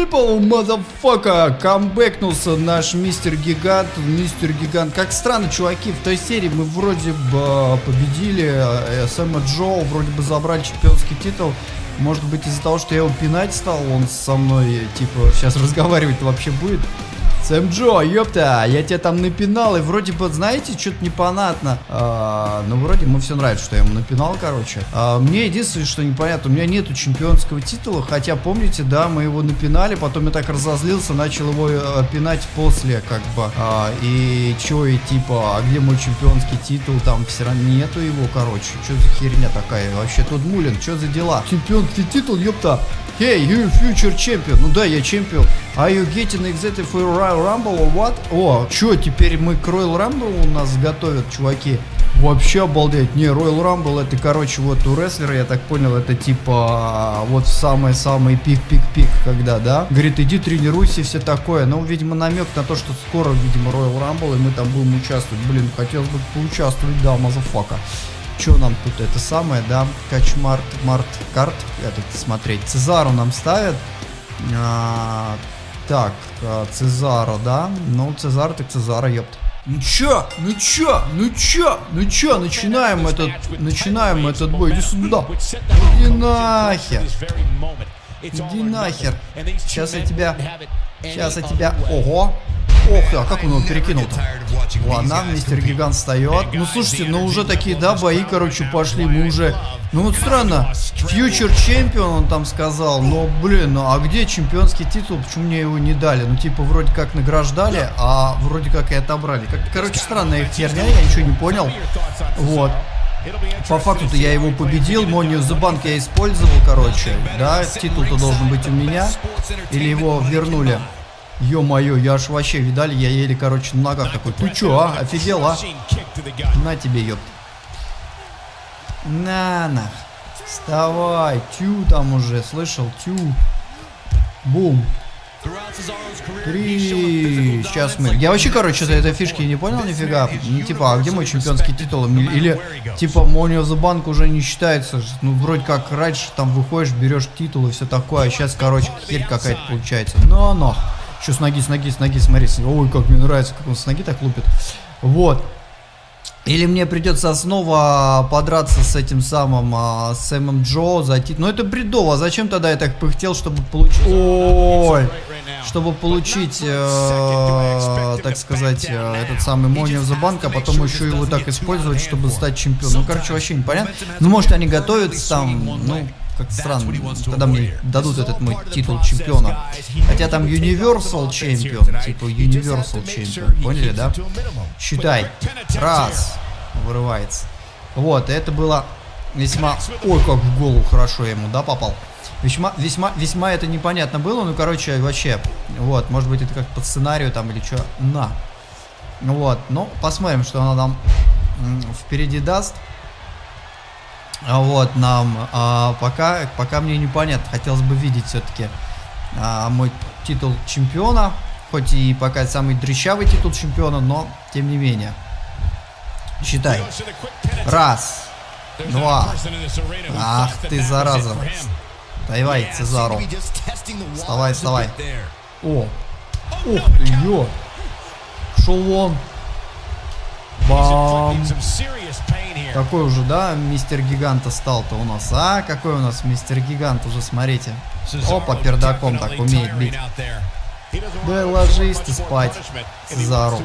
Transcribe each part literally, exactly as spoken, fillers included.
people, motherfucker! Камбэкнулся наш мистер Гигант. Мистер Гигант. Как странно, чуваки, в той серии мы вроде бы победили Сэма Джо, вроде бы забрали чемпионский титул. Может быть, из-за того, что я его пинать стал, он со мной, типа, сейчас разговаривать вообще будет. Сэм Джо, ёпта, я тебя там напинал, и вроде бы, знаете, что-то непонятно. А, ну, вроде ему все нравится, что я ему напинал, короче. А, мне единственное, что непонятно, у меня нету чемпионского титула, хотя, помните, да, мы его напинали, потом я так разозлился, начал его а, пинать после, как бы. А, и чё, и типа, а где мой чемпионский титул, там все равно нету его, короче. Что за херня такая? Вообще тут Мулин, что за дела? Чемпионский титул, ёпта. Hey, you future champion. Ну да, я чемпион. Are you getting excited for Royal Rumble or what? О, чё, теперь мы к Royal Rumble у нас готовят, чуваки? Вообще обалдеть. Не, Royal Rumble это, короче, вот у рестлера, я так понял, это типа вот самый-самый пик-пик-пик, когда, да? Говорит, иди тренируйся и все такое. Ну, видимо, намек на то, что скоро, видимо, Royal Rumble, и мы там будем участвовать. Блин, хотелось бы поучаствовать, да, мазафака. Что нам тут это самое, да? Качмарт, Март, карт. Этот смотреть. Цезару нам ставят. А, так, Цезаро, да? Ну, Цезар, так Цезара, ёпт. Ну чё? Ну чё? Ну чё? Ну чё? Начинаем этот, начинаем этот бой. Иди сюда. Иди нахер. Иди нахер. Сейчас я тебя... Сейчас я тебя... Ого. Ох, а как он его перекинул-то? Ладно, мистер Гигант встает. Ну, слушайте, ну уже такие, да, бои, короче, пошли. Мы уже... Ну, вот странно. Future Champion, он там сказал. Но, блин, ну а где чемпионский титул? Почему мне его не дали? Ну, типа, вроде как награждали, а вроде как и отобрали. Как, короче, странная херня, я ничего не понял. Вот. По факту-то я его победил, Money in the Bank я использовал, короче. Да, титул-то должен быть у меня. Или его вернули? Ё-моё, я аж вообще, видали, я еле, короче, на ногах такой. Ты чё, а? Офигел, а? На тебе, ёп. На, нах. Вставай, тю там уже, слышал, тю. Бум. Три. Сейчас мы... Я вообще, короче, этой фишки не понял нифига. Ну, типа, а где мой чемпионский титул? Или, типа, Money in the Bank уже не считается. Ну, вроде как раньше там выходишь, берешь титул и все такое. А сейчас, короче, херь какая-то получается. Но-но. Еще с ноги, с ноги, с ноги, смотри. Ой, как мне нравится, как он с ноги так лупит. Вот. Или мне придется снова подраться с этим самым а, Сэмом Джо, зайти. Ну это бредово. Зачем тогда я так пыхтел, чтобы получить... Ой! Чтобы получить, э, так сказать, э, этот самый Money in the Bank, а потом еще его так использовать, чтобы стать чемпионом. Ну, короче, вообще непонятно. Ну, может, они готовятся там, ну... Как странно, тогда мне дадут этот мой титул чемпиона. Хотя там Universal Champion, типа Universal Champion, поняли, да? Считай. Раз. Вырывается. Вот, это было весьма... Ой, как в голову хорошо ему, да, попал? Весьма, весьма, весьма это непонятно было, ну, короче, вообще. Вот, может быть, это как по сценарию там или что. На. Вот, ну, посмотрим, что она нам впереди даст. Вот, нам а, пока, пока мне непонятно. Хотелось бы видеть все-таки а, мой титул чемпиона. Хоть и пока самый дрищавый титул чемпиона, но тем не менее. Считай. Раз. Два. Ах ты, зараза. Давай, Цезару. Вставай, вставай. О. Ух ты, ё. Шел вон. Бам. Какой уже, да, мистер Гиганта стал-то у нас, а? Какой у нас мистер Гигант уже, смотрите. Опа, пердаком так умеет бить. Да ложись ты спать, Цезару.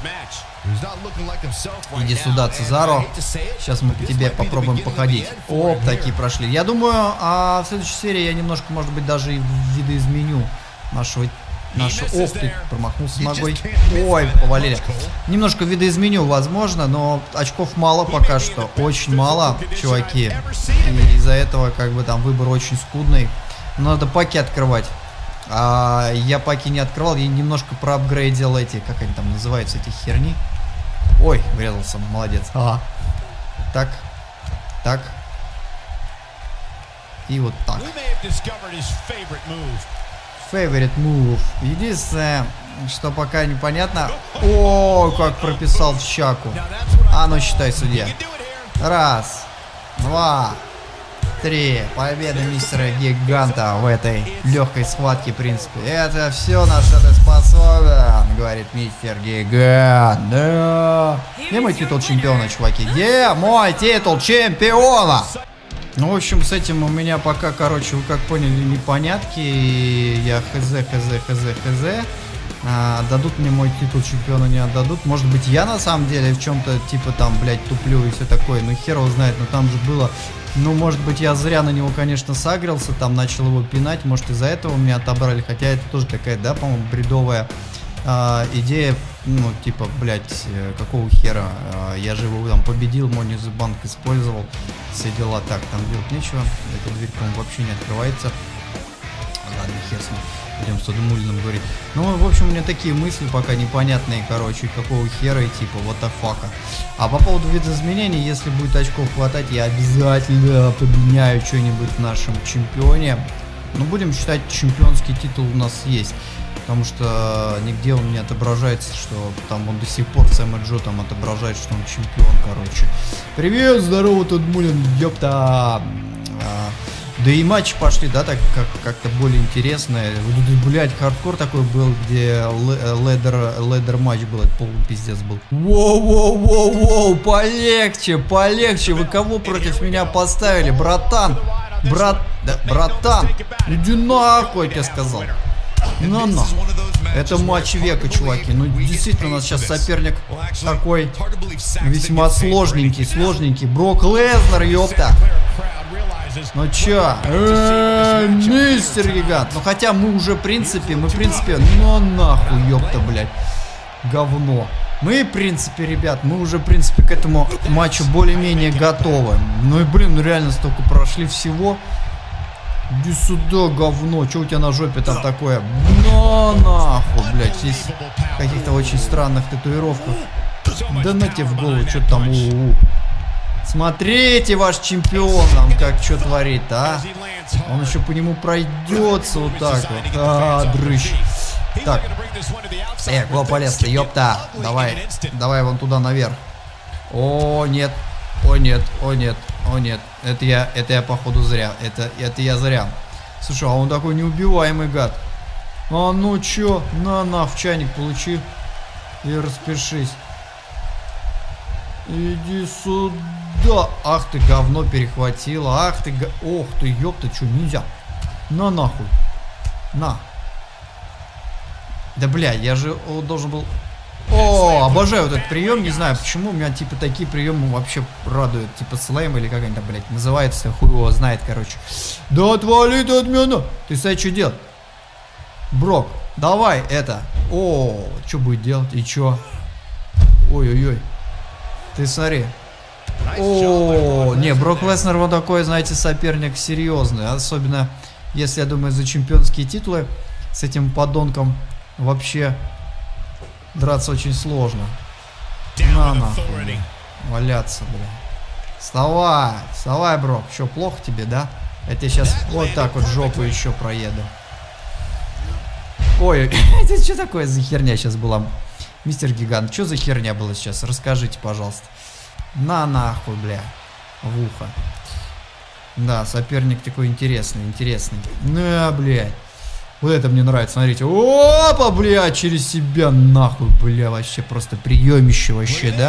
Иди сюда, Цезару. Сейчас мы по тебе попробуем походить. Оп, такие прошли. Я думаю, а в следующей серии я немножко, может быть, даже и видоизменю нашего... Нашу... Ох ты, промахнулся ногой. Ой, повалили. Немножко видоизменю, возможно, но очков мало пока что. Очень мало, чуваки. И из-за этого, как бы, там выбор очень скудный. Надо паки открывать. А я паки не открывал, я немножко проапгрейдил эти, как они там называются, эти херни. Ой, врезался, молодец. Ага. Так, так. И вот так. Favorite move. Единственное, что пока непонятно. О, как прописал в щаку. А ну считай, судья. Раз, два, три. Победа мистера Гиганта в этой легкой схватке, в принципе. Это все, на что ты способен, говорит мистер Гигант. Да. Где мой титул чемпиона, чуваки? Где мой титул чемпиона? Ну, в общем, с этим у меня пока, короче, вы как поняли, непонятки. Я хз, хз, хз, хз. А, дадут мне мой титул чемпиона, не отдадут. Может быть, я на самом деле в чем-то типа там, блядь, туплю и все такое. Ну, хер его знает, но там же было... Ну, может быть, я зря на него, конечно, сагрился, там начал его пинать. Может, из-за этого меня отобрали. Хотя это тоже такая, да, по-моему, бредовая а, идея. Ну, типа, блядь, какого хера? А, я же его там победил, Money the Bank использовал. Все дела. Так, там делать нечего. Эта дверь, по-моему, вообще не открывается. Ладно, хер с ним. Идем с Тодмулиным говорить. Ну, в общем, у меня такие мысли пока непонятные, короче, какого хера и типа, what the fuck. А по поводу видоизменений, если будет очков хватать, я обязательно поменяю что-нибудь в нашем чемпионе. Ну, будем считать, чемпионский титул у нас есть. Потому что нигде он не отображается, что там он до сих пор, Сэм Джо там отображает, что он чемпион, короче. Привет, здорово, Тодмулин, ёпта. Да и матчи пошли, да, так как как-то более интересные. Блять, хардкор такой был, где ледер, ледер матч был, это полный пиздец был. Воу-воу-воу-воу, полегче, полегче. Вы кого против меня поставили, братан? Брат, да, братан, иди нахуй, я тебе сказал. Ну, ну. Это матч века, чуваки. Ну, действительно, у нас сейчас соперник такой весьма сложненький, сложненький. Брок Леснер, ёпта. Ну чё? Эээ, мистер Гигант. Ну хотя мы уже, в принципе, мы, в принципе, ну нахуй, ёпта, блядь. Говно. Мы, в принципе, ребят, мы уже, в принципе, к этому матчу более-менее готовы. Ну и, блин, ну реально столько прошли всего. Иди сюда, говно. Чё у тебя на жопе там такое? Ну нахуй, блядь. Здесь в каких-то очень странных татуировках. Да на тебе в голову, что там, у-у-у. Смотрите, ваш чемпион нам как что творит, а? Он еще по нему пройдется вот так вот. А, дрыщ. Так. Эх, го полез-то, ёпта. Давай, давай вон туда наверх. О, нет. О, нет, о, нет, о, нет. Это я, это я, походу, зря. Это, это я зря. Слушай, а он такой неубиваемый гад. А ну чё? На, на, в чайник получи. И распишись. Иди сюда. Да, ах ты, говно перехватило. Ах ты, г... ох ты, ёпта, чё, нельзя. На нахуй. На. Да, бля, я же о, должен был... О, обожаю вот этот прием, не знаю почему. У меня, типа, такие приемы вообще радуют. Типа, слэм или как они там, блядь, называется. Хуй его знает, короче. Да отвали ты от меня. Ты, кстати, что делать? Брок, давай это. О, что будет делать? И чё? Ой-ой-ой. Ты смотри. О, не, Брок Леснер вот такой, знаете, соперник серьезный. Особенно, если, я думаю, за чемпионские титулы с этим подонком вообще драться очень сложно. На нахуй, бля. Валяться, бля. Вставай, вставай, Брок. Что, плохо тебе, да? Я тебе сейчас вот так вот жопу еще проеду. Ой, это что такое за херня сейчас была? Мистер Гигант, что за херня была сейчас? Расскажите, пожалуйста. На нахуй, бля. В ухо. Да, соперник такой интересный, интересный. На, блядь. Вот это мне нравится, смотрите. Опа, бля, через себя нахуй, бля. Вообще просто приемище вообще, да?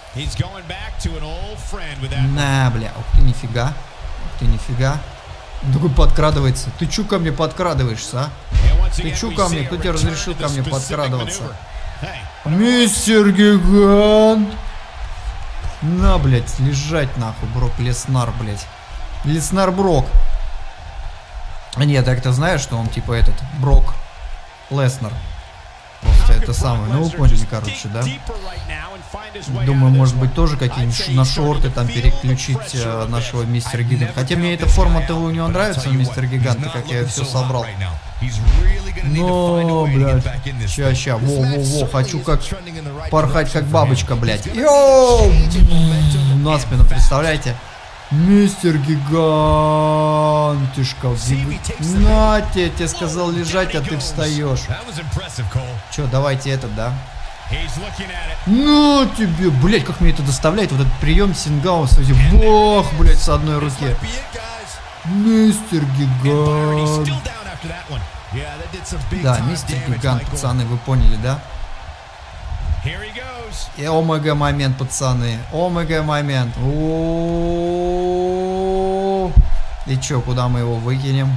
На, бля. Ух ты, нифига. Ух ты, нифига. Такой подкрадывается. Ты чё ко мне подкрадываешься, а? Ты чё ко мне? Кто тебе разрешил ко мне подкрадываться? Мистер Гигант. На, блядь, лежать нахуй, Брок Леснар, блядь. Леснар Брок. А нет, так-то знаешь, что он типа этот, Брок Леснар. Просто это самое, ну вы поняли, короче, да? Думаю, может быть, тоже какие-нибудь на шорты там переключить э, нашего мистера Гиганта. Хотя мне эта форма-то у него нравится, мистер Гиганта, как я все собрал. Но, блядь, ща-ща, во-во-во, хочу как порхать, как бабочка, блядь. Йоу! На спину, представляете? Мистер Гигантишка. На тебе, я тебе сказал лежать, а ты встаешь. Че, давайте этот, да? Ну тебе, блять, как мне это доставляет, вот этот прием Сингауса. Бог, блять, с одной руки. Мистер Гигант. Да, мистер Гигант, пацаны, вы поняли, да? И омега момент, пацаны. Омега момент. О-о-о-о. И чё, куда мы его выкинем?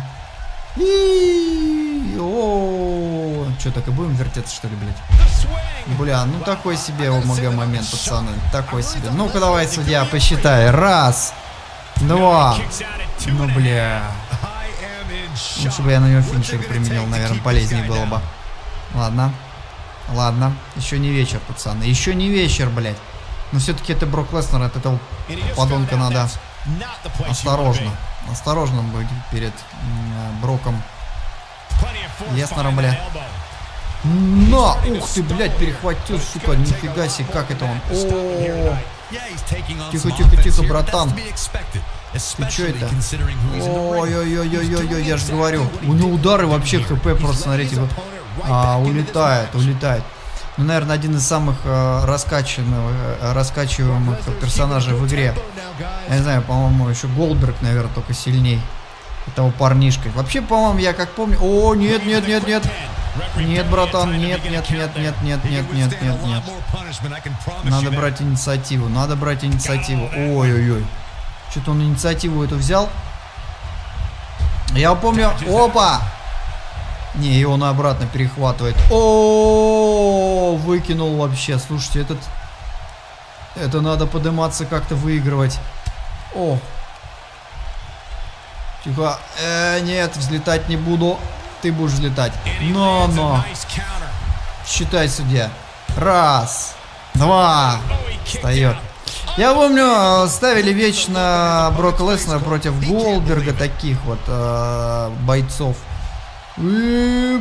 О, чё, так и будем вертеться, что ли, блядь? Бля, ну такой себе омега момент, пацаны. Такой себе. Ну-ка давай, судья, посчитай. Раз, два. Ну, бля. Лучше бы я на него финишер применил, наверное, полезнее было бы. Ладно. Ладно. Еще не вечер, пацаны. Еще не вечер, блядь. Но все-таки это Брок Леснер, от этого подонка надо осторожно. Осторожно быть перед э, Броком Леснером, бля. На! Ух ты, блядь, перехватил, сука, нифига себе, как это он? О-о-о. Тихо, тихо, тихо, братан. Ты чё это? Ой-ой-ой-ой-ой-ой, я же говорю. У него удары вообще хп просто, смотрите, вот, а, улетает, улетает. Ну, наверное, один из самых э, раскачанных, э, раскачиваемых персонажей в игре. Я не знаю, по-моему, еще Голдберг, наверное, только сильней этого парнишка. Вообще, по-моему, я как помню... О, нет, нет, нет, нет. Нет, братан, нет, нет, нет, нет, нет, нет, нет, нет, нет. Надо брать инициативу, надо брать инициативу. Ой-ой-ой. Что-то он инициативу эту взял. Я помню... Опа! Не, его он обратно перехватывает. О, выкинул вообще. Слушайте, этот... Это надо подниматься, как-то выигрывать. О. Тихо. Э, нет, взлетать не буду. Ты будешь взлетать. Но-но. Считай, судья. Раз. Два. Встает. Я помню, ставили вечно Брока Леснера против Голдберга, таких вот э, бойцов. И...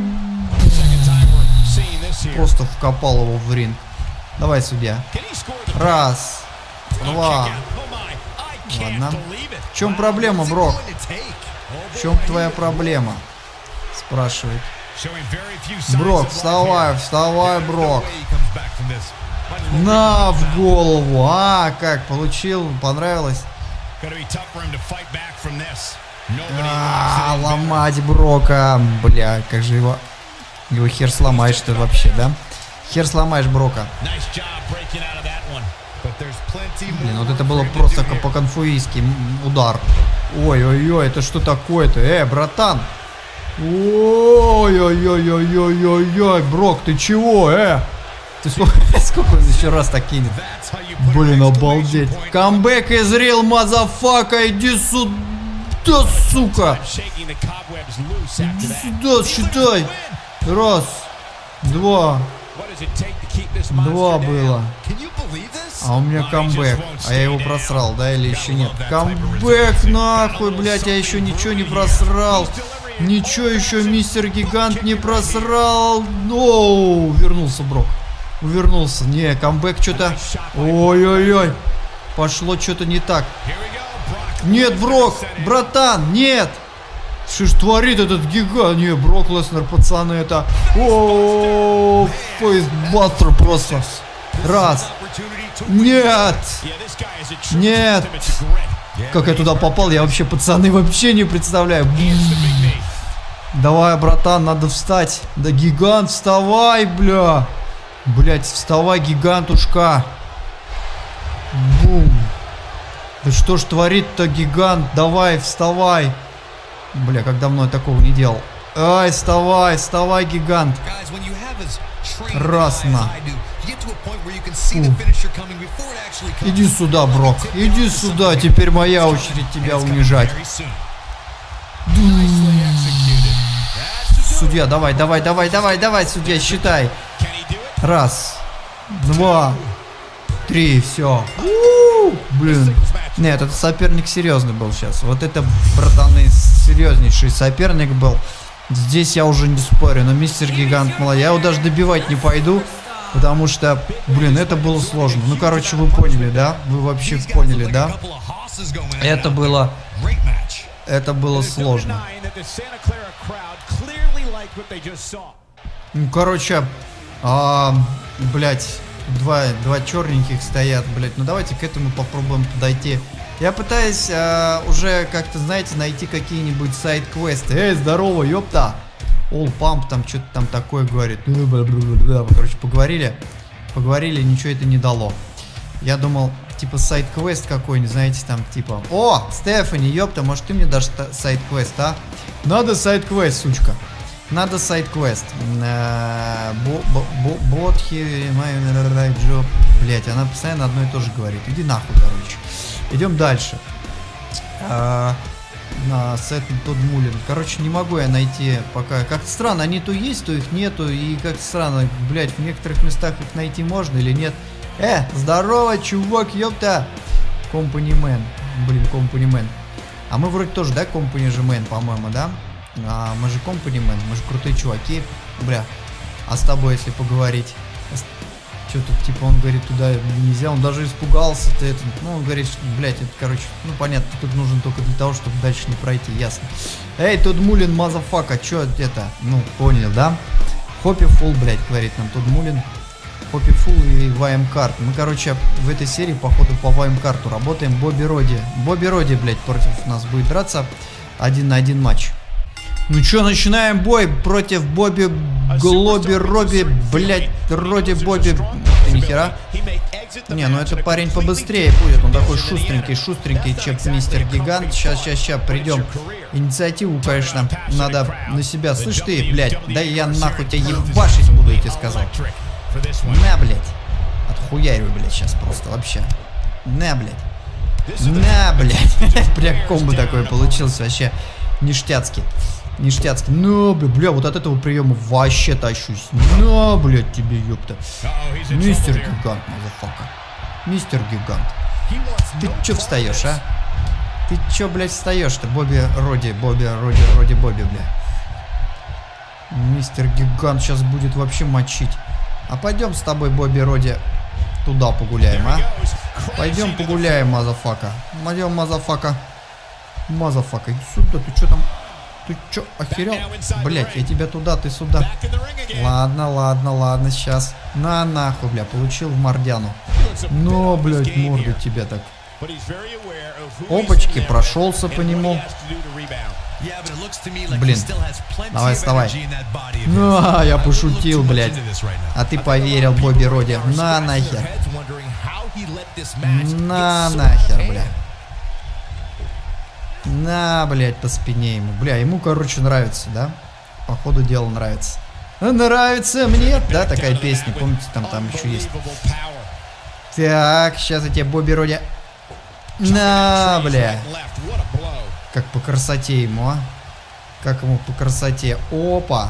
Просто вкопал его в ринг. Давай, судья. Раз. Два. Ладно. В чем проблема, Брок? В чем твоя проблема? Спрашивает. Брок, вставай, вставай, Брок. На, в голову. А, как, получил, понравилось? А, ломать Брока. Бля, как же его... Его хер сломаешь ты вообще, да? Хер сломаешь Брока. Блин, вот это было просто по-конфуистски удар. Ой-ой-ой, это что такое-то? Э, братан. Ой-ой-ой-ой-ой-ой-ой. Брок, ты чего, э? Ты сколько, сколько он еще раз так кинет? Блин, обалдеть. Камбэк из Real Motherfucker, иди сюда, сука. Иди сюда, считай. Раз, два. Два было. А у меня камбэк. А я его просрал, да, или еще нет? Камбэк, нахуй, блядь, я еще ничего не просрал. Ничего еще мистер Гигант не просрал. Оу, вернулся Брок. Увернулся. Не, камбэк что-то... Ой-ой-ой. Пошло что-то не так. Нет, Брок, братан, нет. Что ж творит этот гигант? Не, Брок Леснер, пацаны, это... О, фейсбастер просто. Раз. Нет. Нет. Как я туда попал, я вообще, пацаны, вообще не представляю. Давай, братан, надо встать. Да, гигант, вставай, бля. Блять, вставай, гигантушка. Бум. Да что ж творит-то гигант? Давай, вставай. Бля, как давно я такого не делал. Ай, вставай, вставай, гигант. Раз на. Фу. Иди сюда, Брок. Иди сюда. Теперь моя очередь тебя унижать. Судья, давай, давай, давай, давай, давай, судья, считай. Раз, два, три, все. Блин. Нет, это соперник серьезный был сейчас. Вот это, братаны, серьезнейший соперник был. Здесь я уже не спорю, но мистер Гигант молодец. Я его даже добивать не пойду, потому что, блин, это было сложно. Ну, короче, вы поняли, да? Вы вообще поняли, да? Это было... Это было сложно. Ну, короче, а, блядь, два, два черненьких стоят, блядь. Ну, давайте к этому попробуем подойти Я пытаюсь э, уже как-то, знаете, найти какие-нибудь сайд-квесты. Эй, здорово, ёпта! All Pump там что-то там такое говорит. Короче, поговорили. Поговорили, ничего это не дало. Я думал, типа сайд-квест какой-нибудь, знаете, там типа... О, Стефани, ёпта, может ты мне дашь сайд-квест, а? Надо сайд-квест, сучка. Надо сайд-квест. Ботхи, Джо. Блять, она постоянно одно и то же говорит. Иди нахуй, короче. Идем дальше. А, на сет тот Мулин. Короче, не могу я найти пока. Как-то странно, они то есть, то их нету. И как-то странно, блять, в некоторых местах их найти можно или нет. Э, здорово, чувак, ёпта. Company Man. Блин, Company Man. А мы вроде тоже, да, Company же Man, по-моему, да? А, мы же Company Man, мы же крутые чуваки. Бля, а с тобой, если поговорить? Что-то, типа, он говорит, туда нельзя, он даже испугался. Ты это, ну, он говорит, что, блядь, это, короче, ну, понятно, тут нужен только для того, чтобы дальше не пройти, ясно. Эй, тут Мулин, мазафака, чё это? Ну, понял, да? Хоппи фул, блядь, говорит нам тут Мулин. Хоппи фул и вайм-карт. Мы, короче, в этой серии, походу, по вайм-карту работаем. Бобби Роди. Бобби Роди, блядь, против нас будет драться. Один на один матч. Ну чё, начинаем бой против Бобби Глоби Робби, блять, Роди Бобби. Ты нихера. Не, ну это парень побыстрее будет. Он такой шустренький, шустренький, чем мистер Гигант. Сейчас, сейчас, сейчас придем. Инициативу, конечно, надо на себя. Слышь ты, блять, да я нахуй тебя ебашить буду, я тебе сказал. На, блять. Отхуярю, блять, сейчас просто вообще. На, блять. На, блять. Прям комбо такое получилось вообще ништяцкий. Ништяцкий. Ну, бля, бля, вот от этого приема вообще тащусь. Ну, блядь, тебе, ёпта. Мистер Гигант, мазафака. Мистер Гигант. Ты чё встаешь, а? Ты чё, блядь, встаешь-то? Бобби Роди, Бобби Роди, Роди Бобби, бля. Мистер Гигант сейчас будет вообще мочить. А пойдем с тобой, Бобби Роди, туда погуляем, а? Пойдем погуляем, мазафака. Пойдем, мазафака. Мазафака, иди сюда, ты чё там? Ты чё, охерел? Блять, я тебя туда, ты сюда. Ладно, ладно, ладно, сейчас. На нахуй, бля, получил в мордяну. Но, блять, морду тебя так. Опачки, прошелся по нему. Блин, давай, вставай. Ну, я пошутил, блядь. А ты поверил, Бобби Роди. На нахер. На нахер, бля. На, блядь, по спине ему. Бля, ему, короче, нравится, да? По ходу дела нравится. Нравится мне, да, такая песня. Помните, там, там еще есть. Так, сейчас я тебе, Бобби Роди. На, бля. Как по красоте ему, а? Как ему по красоте. Опа.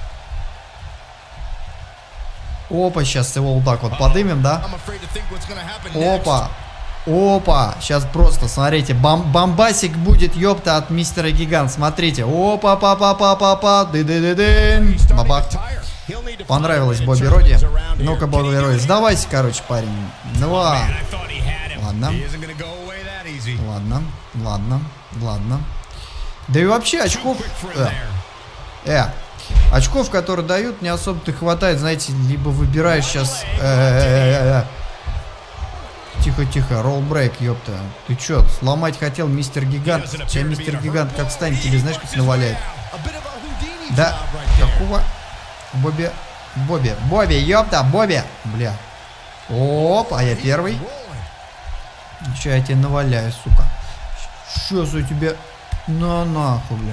Опа, сейчас его вот так вот подымем, да? Опа. Опа, сейчас просто, смотрите, бом бомбасик будет, ёпта, от мистера Гигант, смотрите. Опа, па па па па па ды ды ды ды бабах. Понравилось Бобби Роди. Ну-ка, Бобби Роди, сдавайся, короче, парень. Два. Ладно. Ладно, ладно, ладно. Да и вообще очков... Э, э, очков, которые дают, не особо-то хватает, знаете, либо выбираешь сейчас... Э -э -э -э. Тихо-тихо, ролл-брейк, ёпта. Ты чё, сломать хотел мистер Гигант? Тебя мистер Гигант как станет, тебе знаешь, как наваляет? Да, какого? Бобби, Бобби, Бобби, ёпта, Бобби. Бля. Оп, а я первый. Сейчас я тебе наваляю, сука. Сейчас я тебе... На нахуй, бля.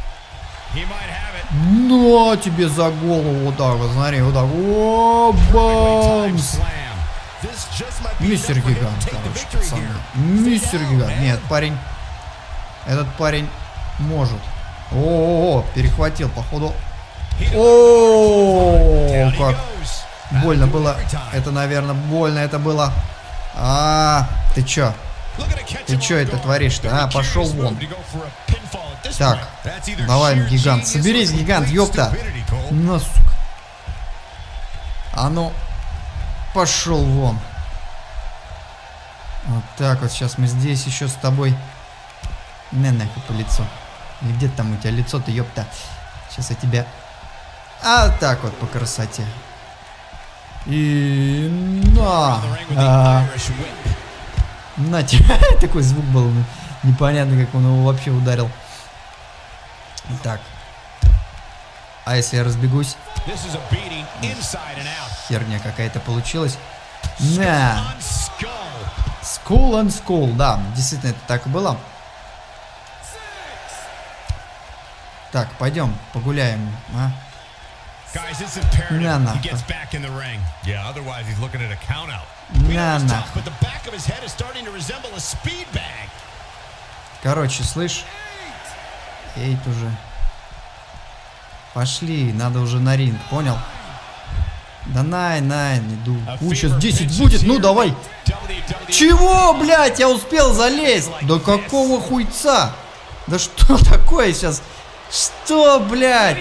На тебе за голову вот так вот, смотри, вот так. О, бамс. Мистер Гигант, короче, пацаны. Мистер Гигант. Нет, парень. Этот парень может. О-о-о, перехватил, походу. О, как больно было. Это, наверное, больно это было. А, ты чё? Ты чё это творишь-то? А, пошел вон. Так, давай, Гигант. Соберись, Гигант, ёпта. Ну, сука. А ну... Пошел вон. Вот так вот. Сейчас мы здесь еще с тобой. Не, нахуй по лицу. И где там у тебя лицо-то, ёпта. Сейчас я тебя... А так вот по красоте. И... На! А. На тебе. Такой звук был. Непонятно, как он его вообще ударил. Так. А если я разбегусь? Херня какая-то получилась. На. School and school. Да, действительно, это так и было. Так, пойдем, погуляем, а? На нахуй. На нахуй. Короче, слышь? Эй, уже. Пошли, надо уже на ринг, понял? Да най, най, иду. У, сейчас десять будет, ну давай. Чего, блядь, я успел залезть? Да какого хуйца? Да что такое сейчас? Что, блядь?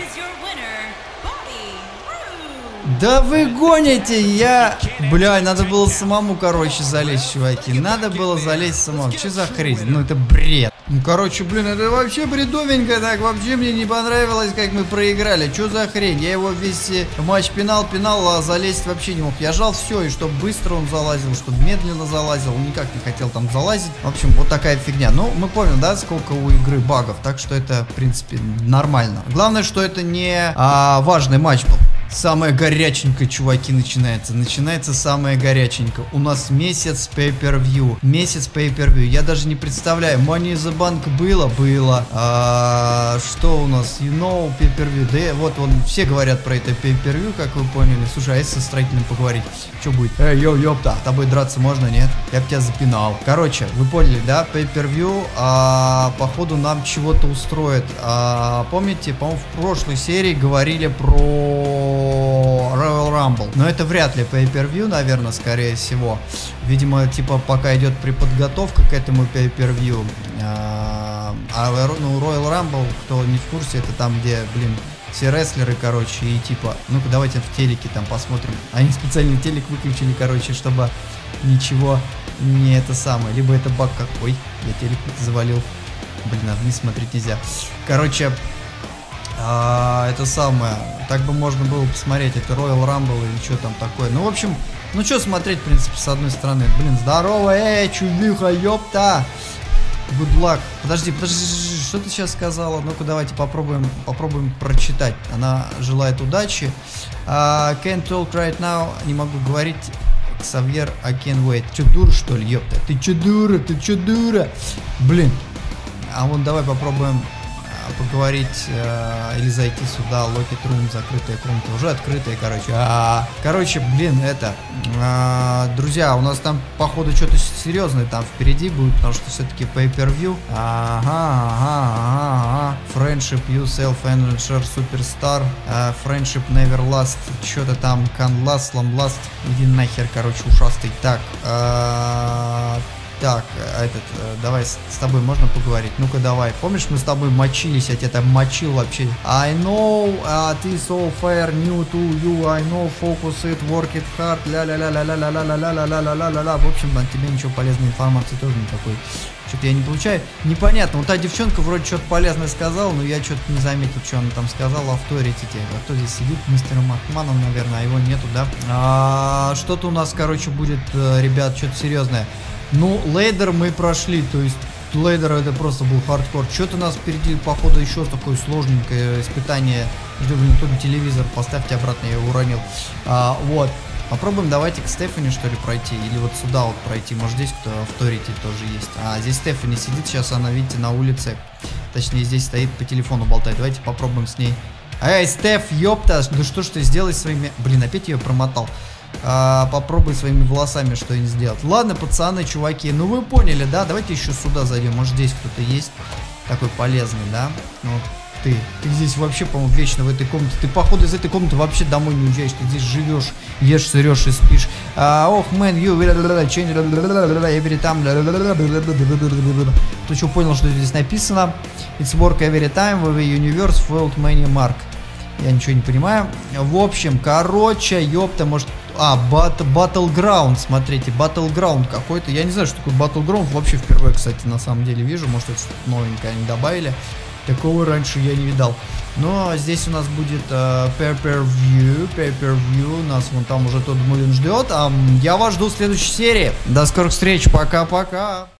Да вы гоните, я... Бля, надо было самому, короче, залезть, чуваки. Надо было залезть самому. Че за хрень? Ну это бред. Ну, короче, блин, это вообще бредовенько. Так, вообще мне не понравилось, как мы проиграли. Че за хрень? Я его весь матч пинал, пинал, а залезть вообще не мог. Я жал все, и чтобы быстро он залазил, чтобы медленно залазил. Он никак не хотел там залазить. В общем, вот такая фигня. Ну, мы поняли, да, сколько у игры багов. Так что это, в принципе, нормально. Главное, что это не а, важный матч был. Самое горяченькое, чуваки, начинается. Начинается самое горяченькое. У нас месяц pay-per-view. Месяц pay-per-view. Я даже не представляю. Money in the Bank было? Было. А, что у нас? You know, pay-per-view. Да, вот он, все говорят про это pay-per-view, как вы поняли. Слушай, а если со строителем поговорить? Что будет? Эй, йоу, ёпта. С тобой драться можно, нет? Я бы тебя запинал. Короче, вы поняли, да? Pay-per-view. А, походу нам чего-то устроит. А, помните, по-моему, в прошлой серии говорили про Royal Rumble. Но это вряд ли pay-per-view, наверное, скорее всего. Видимо, типа, пока идет преподготовка к этому pay-per-view. А, ну, Royal Rumble, кто не в курсе, это там, где, блин, все рестлеры, короче, и типа, ну-ка, давайте в телеке там посмотрим. Они специальный телек выключили, короче, чтобы ничего не это самое. Либо это баг какой. Я телек завалил. Блин, а вниз смотреть нельзя. Короче... А, это самое, так бы можно было посмотреть, это Royal Rumble или что там такое. Ну, в общем, ну что смотреть, в принципе, с одной стороны. Блин, здорово, эй, чувиха, ёпта. Good luck. Подожди, подожди, что ты сейчас сказала? Ну-ка, давайте попробуем, попробуем прочитать. Она желает удачи. Uh, can't talk right now. Не могу говорить. Ксавьер, I can't wait. Че, дура, что ли, ёпта? Ты че, дура? Ты че, дура? Блин. А вон, давай попробуем поговорить э, или зайти сюда. Locket Room, закрытая комната, уже открытая, короче. А -а -а. Короче, блин, это, э, друзья, у нас там походу что-то серьезное там впереди будет, потому что все-таки pay-per-view. Ага, ага, ага, ага. Friendship, you self and share superstar. Uh, friendship never last. Что-то там can last, long last. Иди нахер, короче, ушастый. Так, э, Так, этот, давай с, с тобой можно поговорить? Ну-ка давай. Помнишь, мы с тобой мочились, я тебя там мочил вообще. I know, uh, ты so fair, new to you, I know, focus it, work it hard, ля-ля-ля-ля-ля-ля-ля-ля-ля-ля-ля-ля-ля-ля-ля-ля. В общем, от тебя ничего полезной информации тоже никакой. Что-то я не получаю. Непонятно. Вот та девчонка вроде что-то полезное сказала, но я что-то не заметил, что она там сказала. Авторитете. А кто здесь сидит? Мистер Макманов, наверное, а его нету, да? А, что-то у нас, короче, будет, ребят, что-то серьезное. Ну, лейдер мы прошли, то есть лейдер это просто был хардкор. Что-то у нас впереди, походу, еще такое сложненькое испытание. Жду, блин, тут телевизор, поставьте обратно, я его уронил. А, вот. Попробуем, давайте к Стефани, что ли, пройти. Или вот сюда вот пройти. Может, здесь кто авторитет тоже есть. А, здесь Стефани сидит, сейчас она, видите, на улице. Точнее, здесь стоит, по телефону болтает. Давайте попробуем с ней. Эй, Стеф, ёпта, ну что ж ты сделай своими... Блин, опять ее промотал. А, попробуй своими волосами что-нибудь сделать. Ладно, пацаны, чуваки, ну вы поняли, да? Давайте еще сюда зайдем. Может, здесь кто-то есть такой полезный, да? Ну, ты. Ты здесь вообще, по-моему, вечно в этой комнате. Ты, походу, из этой комнаты вообще домой не уезжаешь. Ты здесь живешь, ешь, сырешь и спишь. Ох, мэн, ю, change every time. Ты что, понял, что здесь написано? It's work every time with the universe world many mark. Я ничего не понимаю. В общем, короче, ёпта, может... А, бат, Battleground, смотрите, Battleground какой-то. Я не знаю, что такое Battleground. Вообще впервые, кстати, на самом деле вижу. Может, это что-то новенькое они добавили. Такого раньше я не видал. Но здесь у нас будет э, pay-per-view, pay-per-view, нас вон там уже тот Мулин ждет, а я вас жду в следующей серии. До скорых встреч, пока-пока.